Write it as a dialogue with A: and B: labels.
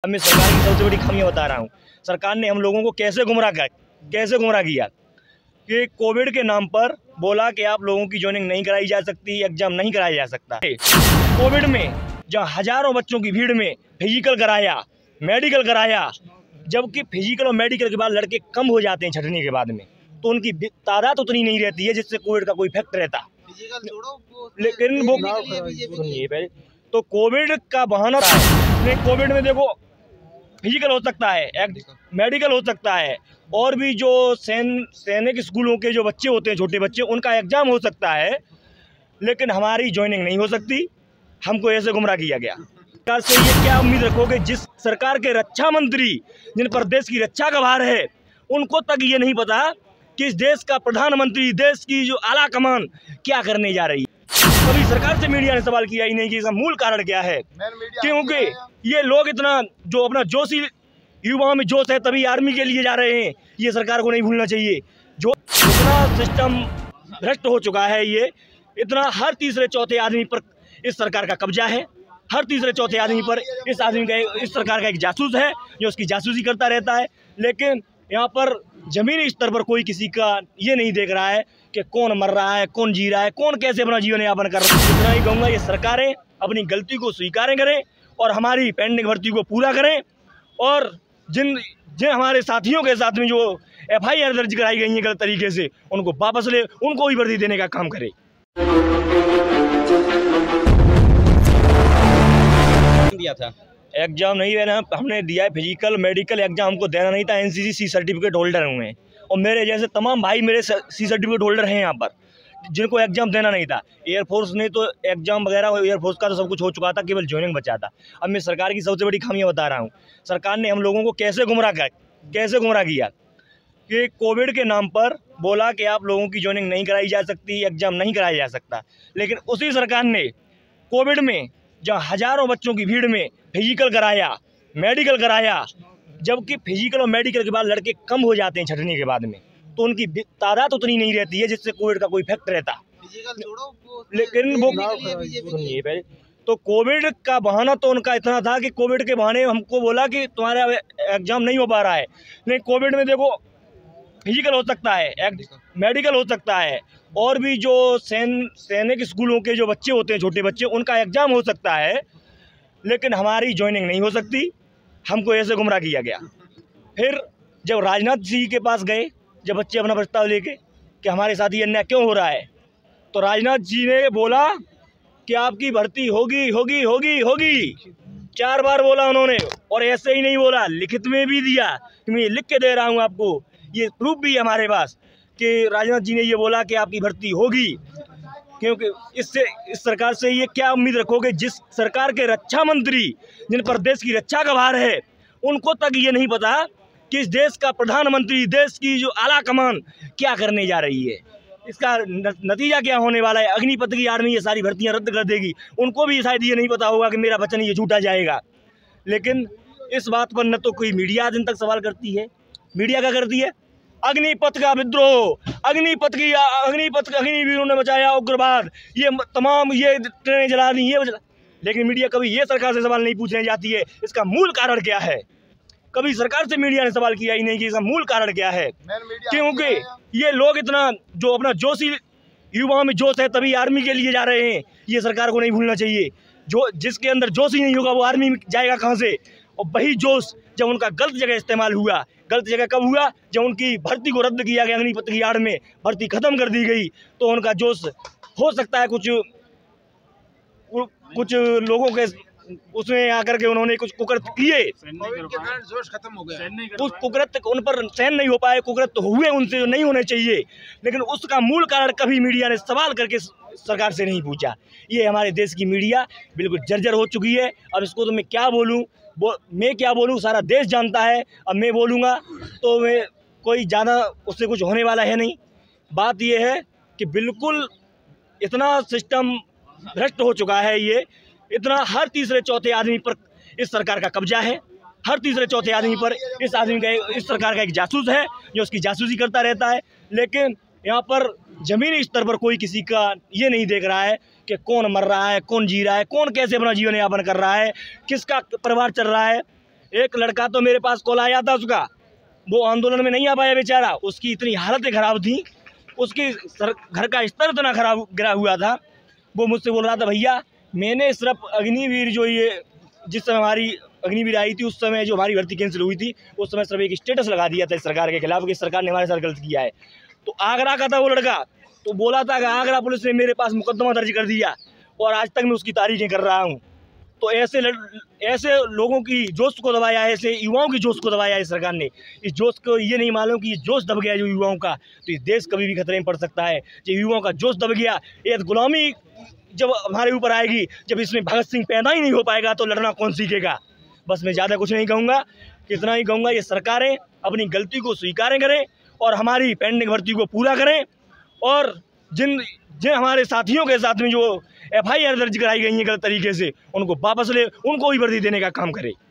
A: अब मैं सरकार की सबसे बड़ी खामियां बता रहा हूँ। सरकार ने हम लोगों को कैसे गुमराह किया कि कोविड के नाम पर बोला कि आप लोगों की ज्वाइनिंग नहीं कराई जा सकती, एग्जाम नहीं कराया जा सकता। कोविड में जहाँ हजारों बच्चों की भीड़ में फिजिकल कराया, मेडिकल कराया, जबकि फिजिकल और मेडिकल के बाद लड़के कम हो जाते हैं छठवीं के बाद में, तो उनकी तादाद उतनी नहीं रहती है जिससे कोविड का कोई इफेक्ट रहता। लेकिन वो सुनिए पहले, तो कोविड का बहाना नहीं, कोविड में देखो फिजिकल हो सकता है, मेडिकल हो सकता है, और भी जो सैनिक स्कूलों के जो बच्चे होते हैं, छोटे बच्चे, उनका एग्जाम हो सकता है, लेकिन हमारी ज्वाइनिंग नहीं हो सकती। हमको ऐसे गुमराह किया गया। सरकार से ये क्या उम्मीद रखोगे, जिस सरकार के रक्षा मंत्री जिन पर देश की रक्षा का भार है, उनको तक ये नहीं पता कि इस देश का प्रधानमंत्री, देश की जो आला कमान क्या करने जा रही है। कभी सरकार से मीडिया ने सवाल किया ही नहीं कि इसका मूल कारण क्या है, क्योंकि ये लोग इतना जो अपना जोश, युवाओं में जोश है तभी आर्मी के लिए जा रहे हैं। ये सरकार को नहीं भूलना चाहिए। जो इतना सिस्टम भ्रष्ट हो चुका है, ये इतना हर तीसरे चौथे आदमी पर इस सरकार का कब्जा है। हर तीसरे चौथे आदमी पर इस सरकार का एक जासूस है जो उसकी जासूसी करता रहता है। लेकिन यहाँ पर जमीनी स्तर पर कोई किसी का ये नहीं देख रहा है कि कौन मर रहा है, कौन जी रहा है, कौन कैसे अपना जीवन यापन कर रहा है। इतना ही कहूँगा, ये सरकारें अपनी गलती को स्वीकार करें और हमारी पेंडिंग भर्ती को पूरा करें, और जिन हमारे साथियों के साथ में जो FIR दर्ज कराई गई है गलत तरीके से, उनको वापस ले, उनको भी वर्दी देने का काम करे।
B: दिया था
A: एग्जाम नहीं देना, हमने दिया है फिजिकल मेडिकल एग्जाम, हमको देना नहीं था। NCC C सर्टिफिकेट होल्डर हुए हैं, और मेरे जैसे तमाम भाई मेरे C सर्टिफिकेट होल्डर हैं यहाँ पर, जिनको एग्जाम देना नहीं था। एयरफोर्स ने तो एग्जाम वगैरह, एयरफोर्स का तो सब कुछ हो चुका था, केवल ज्वाइनिंग बचा था। अब मैं सरकार की सबसे बड़ी खामियां बता रहा हूँ। सरकार ने हम लोगों को कैसे गुमराह किया कि कोविड के नाम पर बोला कि आप लोगों की ज्वाइनिंग नहीं कराई जा सकती, एग्जाम नहीं कराया जा सकता। लेकिन उसी सरकार ने कोविड में जहाँ हजारों बच्चों की भीड़ में फिजिकल कराया, मेडिकल कराया, जबकि फिजिकल और मेडिकल के बाद लड़के कम हो जाते हैं छठवीं के बाद में, तो उनकी तादाद उतनी नहीं रहती है जिससे कोविड का कोई इफेक्ट रहता। लेकिन वो सुनिए पहले, तो कोविड का बहाना तो उनका इतना था कि कोविड के बहाने हमको बोला कि तुम्हारा एग्जाम नहीं हो पा रहा है। लेकिन कोविड में देखो फिजिकल हो सकता है, मेडिकल हो सकता है, और भी जो सैनिक स्कूलों के जो बच्चे होते हैं, छोटे बच्चे, उनका एग्जाम हो सकता है, लेकिन हमारी ज्वाइनिंग नहीं हो सकती। हमको ऐसे गुमराह किया गया। फिर जब राजनाथ जी के पास गए, जब बच्चे अपना प्रस्ताव लेके कि हमारे साथ ये अन्याय क्यों हो रहा है, तो राजनाथ जी ने बोला कि आपकी भर्ती होगी होगी होगी होगी, 4 बार बोला उन्होंने। और ऐसे ही नहीं बोला, लिखित में भी दिया कि मैं लिख के दे रहा हूँ आपको, ये प्रूफ भी है हमारे पास कि राजनाथ जी ने ये बोला कि आपकी भर्ती होगी। क्योंकि इस सरकार से ये क्या उम्मीद रखोगे, जिस सरकार के रक्षा मंत्री जिन पर देश की रक्षा का भार है, उनको तक ये नहीं पता कि इस देश का प्रधानमंत्री, देश की जो आला कमान क्या करने जा रही है। इसका नतीजा क्या होने वाला है। अग्निपथ की आर्मी ये सारी भर्तियां रद्द कर देगी, उनको भी शायद ये नहीं पता होगा कि मेरा वचन ये झूठा जाएगा। लेकिन इस बात पर न तो कोई मीडिया आज तक सवाल करती है। मीडिया क्या करती है, अग्निपथ का विद्रोह, अग्निवीरों ने मचाया उग्रवाद, ये तमाम ये ट्रेनें जला दी, ये लेकिन मीडिया कभी ये सरकार से सवाल नहीं पूछने जाती है इसका मूल कारण क्या है। कभी सरकार से मीडिया ने सवाल किया ही नहीं कि इसका मूल कारण क्या है, क्योंकि ये लोग इतना जो अपना जोश, युवाओं में जोश है तभी आर्मी के लिए जा रहे हैं। ये सरकार को नहीं भूलना चाहिए। जो जिसके अंदर जोश ही नहीं होगा वो आर्मी में जाएगा कहाँ से। और वही जोश जब उनका गलत जगह इस्तेमाल हुआ, गलत जगह कब हुआ, जब उनकी भर्ती को रद्द किया गया, अग्निपथ की आड़ में भर्ती खत्म कर दी गई, तो उनका जोश हो सकता है कुछ लोगों के उसमें आकर के उन्होंने कुछ कुकृत्य किए,
B: जोश खत्म हो गया,
A: उस कुकृत्य उन पर सहन नहीं हो पाए, कुकृत्य हुए उनसे नहीं होने चाहिए। लेकिन उसका मूल कारण कभी मीडिया ने सवाल करके सरकार से नहीं पूछा। ये हमारे देश की मीडिया बिल्कुल जर्जर हो चुकी है। अब इसको तो मैं क्या बोलूँ, सारा देश जानता है। अब मैं बोलूँगा तो मैं कोई ज़्यादा उससे कुछ होने वाला है नहीं। बात ये है कि बिल्कुल इतना सिस्टम भ्रष्ट हो चुका है, ये इतना हर तीसरे चौथे आदमी पर इस सरकार का कब्जा है। हर तीसरे चौथे आदमी पर इस सरकार का एक जासूस है जो उसकी जासूसी करता रहता है। लेकिन यहाँ पर जमीनी स्तर पर कोई किसी का ये नहीं देख रहा है कि कौन मर रहा है, कौन जी रहा है, कौन कैसे अपना जीवन यापन कर रहा है, किसका परिवार चल रहा है। एक लड़का तो मेरे पास कॉल आया था उसका, वो आंदोलन में नहीं आ पाया बेचारा, उसकी इतनी हालतें ख़राब थी, उसकी घर का स्तर इतना खराब गिरा हुआ था। वो मुझसे बोल रहा था भैया मैंने सिर्फ अग्निवीर जो ये जिस समय हमारी अग्निवीर आई थी उस समय जो हमारी भर्ती कैंसिल हुई थी उस समय सिर्फ एक स्टेटस लगा दिया था इस सरकार के खिलाफ कि सरकार ने हमारे साथ गलत किया है। तो आगरा का था वो लड़का, तो बोला था कि आगरा पुलिस ने मेरे पास मुकदमा दर्ज कर दिया और आज तक मैं उसकी तारीखें कर रहा हूँ। तो ऐसे लोगों की जोश को दबाया है, ऐसे युवाओं की जोश को दबाया है सरकार ने। इस जोश को ये नहीं मालूम कि ये जोश दब गया जो युवाओं का, तो ये देश कभी भी खतरे में पड़ सकता है। जो युवाओं का जोश दब गया, ये गुलामी जब हमारे ऊपर आएगी, जब इसमें भगत सिंह पैदा ही नहीं हो पाएगा तो लड़ना कौन सीखेगा। बस मैं ज़्यादा कुछ नहीं कहूँगा, कितना ही कहूँगा ये सरकारें अपनी गलती को स्वीकार करें और हमारी पेंडिंग भर्ती को पूरा करें और जिन हमारे साथियों के साथ में जो FIR दर्ज कराई गई है गलत तरीके से उनको वापस ले, उनको भी वर्दी देने का काम करें।